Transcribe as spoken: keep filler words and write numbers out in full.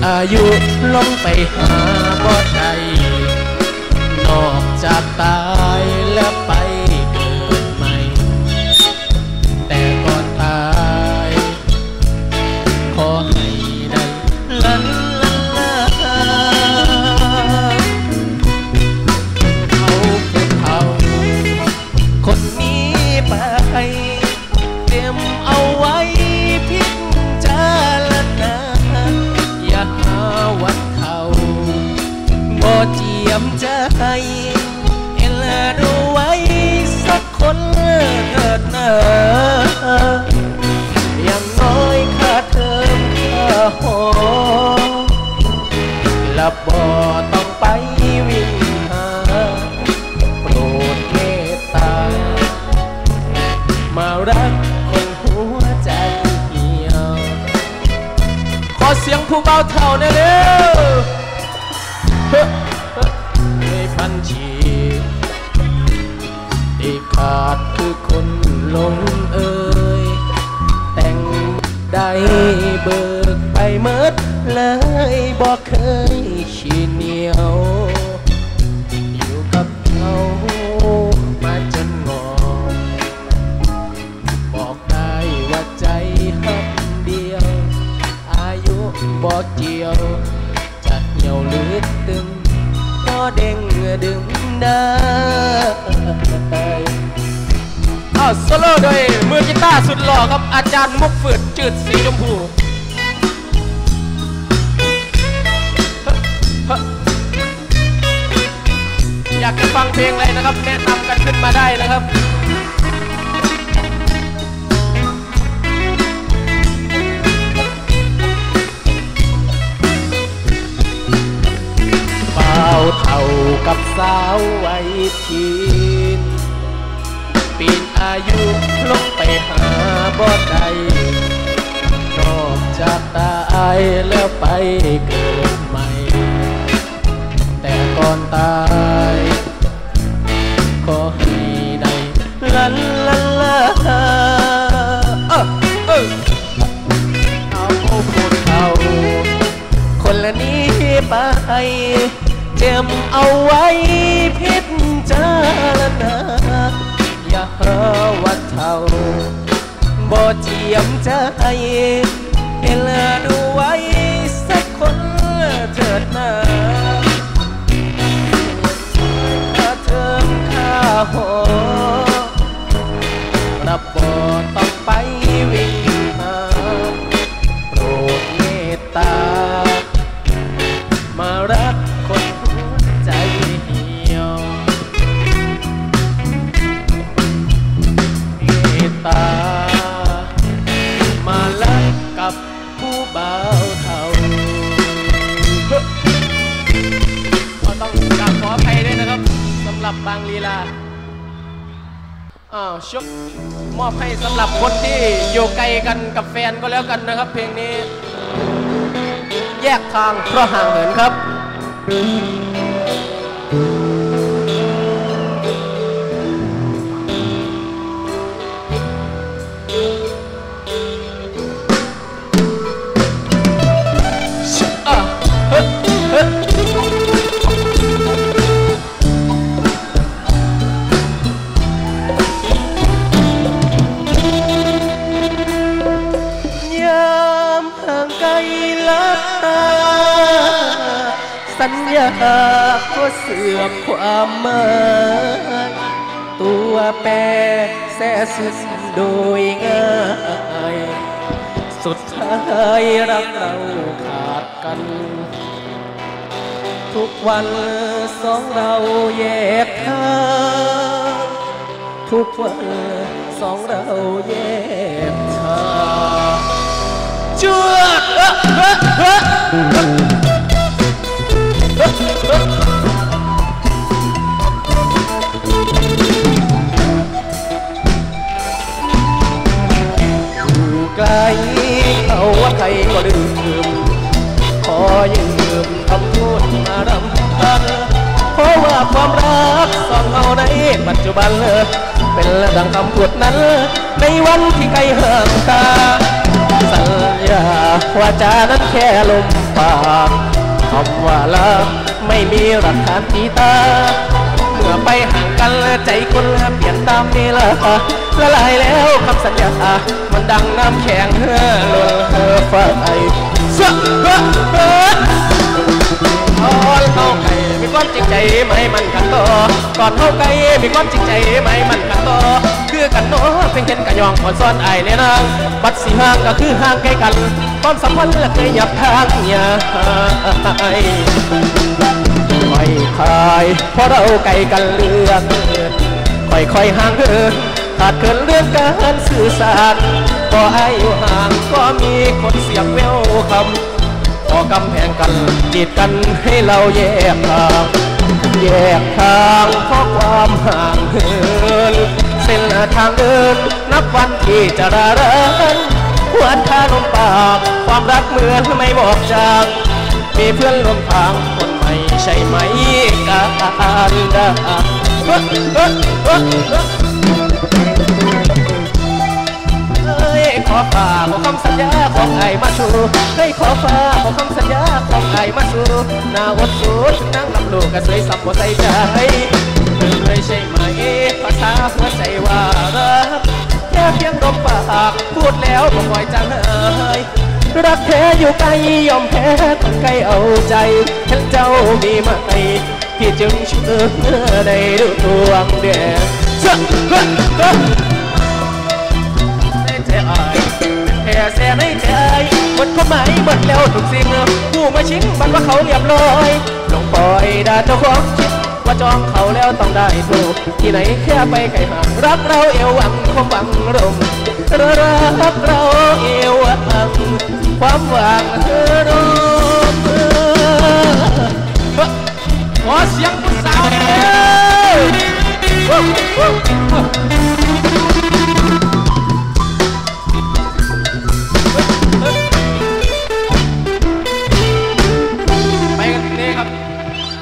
อายุลงไปหาบ่ได้นอกจากตายแล้วไปเกิดใหม่แต่ก่อนตายขอให้ได้ลันลาเอาผู้เฒ่าคนนี้ไปเตรียมเอาไว้พิจารณาอย่าหาวันเฒ่าบ่เจียมใจเอ็นดูไว้สักคนเถิดนะอย่างน้อยค่าเทอมค่าหอและบ่ต้องไปวิ่งหาโปรดเมตตามารักคนหัวใจเหี่ยวขอเสียงผู้เบาเท่าได้เร็วในพันชีที่ขาดคือคนหลงเอ่ยแต่งได้เบิกไปเมิดเลยบอกเคยขี้เหนียวอยู่กับเขามาจนงอบอกได้ว่าใจหักเดียวอายุบอกเจียวจะเหี่ยวหรือตึงก็เด้งดึงได้อ้าวโซโล่โดยมือกีตาร์สุดหล่อครับอาจารย์มุกฝืดจืดสีชมพูอยากจะฟังเพลงอะไรนะครับแนะนำกันขึ้นมาได้นะครับบ่าวเท่ากับสาววัยทีนปีนอายุลงไปหาบ่ได้นอกจากตายแล้วไปเกิดใหม่แต่ก่อนตายขอให้ได้ลันลาลาเออเออเอาคนเอาคนละนี้ไปเจ็บเอาไว้พิจารณาอย่าหาว่าเท่าบ่เจียมใจเห็นดูไว้สักคนเถิดนะค่าเทอมค่าหอรับบ่ต้องไปวิ่งหาโปรดเมตตามารักคนหัวใจเหี่ยวเมตตามารักกับผู้บ่าวเฒ่าก็ต้องกราบขออภัยด้วยนะครับสำหรับบางลีลาอ้าวชุบมอบให้สำหรับคนที่อยู่ไกลกันกับแฟนก็แล้วกันนะครับเพลงนี้แยกทางเพราะห่างเหินครับสัญญาก็เสื่อมความหมายตัวแปรแสสุดโดยง่ายสุดท้ายรักเราขาดกันทุกวันสองเราแยกทางทุกวันสองเราแยกทางเชื่ออยู่ไกลเอาว่าใครก็ลืมขอยืมคำพูดมารำพันเพราะว่าความรักสองเราในปัจจุบันเป็นดังคำพูดนั้นในวันที่ไกลห่างตาำสัญญาว่าจานั้นแค่ลมปากคำว่าลาไม่มีหลักฐานตีตาเมื่อไปห่างกันใจคนเปลี่ยนตามเวลาละลายแล้วคำสัญญามันดังน้ำแข็งเฮือลนเฮือฟ้าไอเสื้อเฮ้อเฮ้อก่อนเข้าไก่มีความจริงใจไหมมันกันต่อก่อนเข้าไก่มีความจริงใจไหมมันกันต่อคือกันโน้เพียงเห็นกันยองอ่อนซ้อนไอเนี่ยนางบัดสีห่างก็คือห่างไกลกันความสัมพันธ์ละเคยหยับทางอย่าไม่คายเพราะเราไกลกันเลือกค่อยๆห่างเหินขาดเกินเรื่องการสื่อสารก็อายุห่างก็มีคนเสียบเวลคำพอกำแพงกันกีดกันให้เราแยกทางแยกทางเพราะความห่างเหินเส้นทางเดินนับวันที่จะรารันหวานคาลมปากความรักเหมือนไม่บอกจางมีเพื่อนร่วมทางคนใหม่ใช่ไหมการดาขอฝากขอคำสัญญาของไอ้มาสู่ให้ขอฝากขอคำสัญญาของไอ้มาสู่หน้าอดสูดถึงนั่งลำลูกกระเสยสับหัวใจใจเธอเลยใช่ไหมภาษาหัวใจว่ารักแค่เพียงลมปากพูดแล้วบอกคอยจางหายรักแท้อยู่ไกลยอมแพ้คนไกลเอาใจเห็นเจ้ามีมาไพี่จึงเชื่อในดวงเดียวแค่เสียในใจหมดความหมายหมดแล้วทุกสิ่งผู้มาชิงบันว่าเขาเรียบร้อยลงปล่อยด่าเจ้าของคิดว่าจองเขาแล้วต้องได้ถูกที่ไหนแค่ไปไกลห่างรักเราเอวหวังความหวังรมรักเราเอวหวังความหวังเธอ